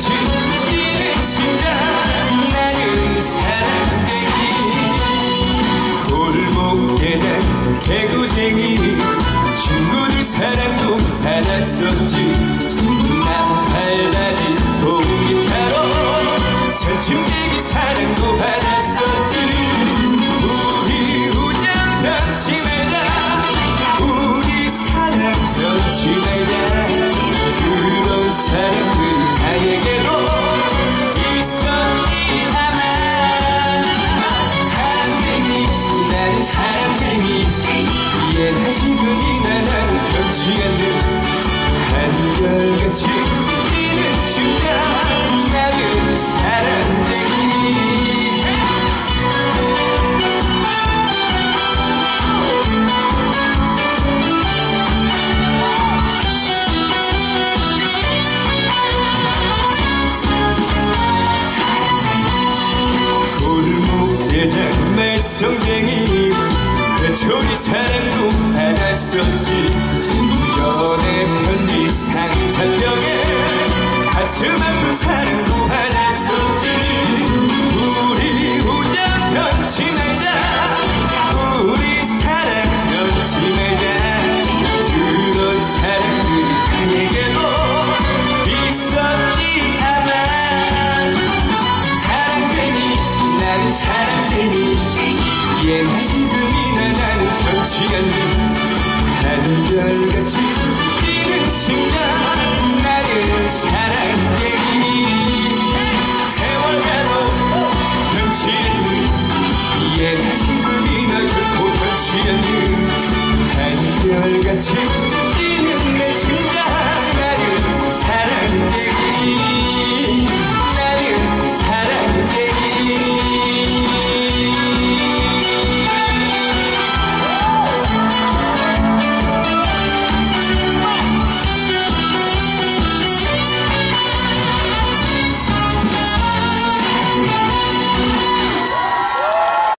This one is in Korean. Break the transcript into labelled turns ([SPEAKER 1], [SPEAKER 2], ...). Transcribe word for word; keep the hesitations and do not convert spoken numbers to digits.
[SPEAKER 1] 별같이 뛰는 순간 나는 사랑쟁이. 골목대장 개구쟁이 친구들 사랑도 받았었지. 난 발라진 통기타로 사춘대기 사랑도 받았었지. 우리 우정 변치 말자, 우리 사랑 변치 말자. 그런 사람들 나에게도 있었지 아마. 사랑쟁이 나는 사랑쟁이. 옛날 지금이나 나는 변치 않는 한결같이 뛰는 순간 나는 사랑쟁이. 골목대장 말썽쟁이 회초리 사랑도 받았었지. 연애 편지 상상력에 가슴 아픈 사랑도 받았었지. 우리 우정 변치 말자, 우리 사랑 변치 말자. 그런 사랑들이 나에게도 있었지 아마. 사랑쟁이 나는 사랑쟁이. 옛날 지금이나 나는 변치 않는 한결같이 뛰는 순간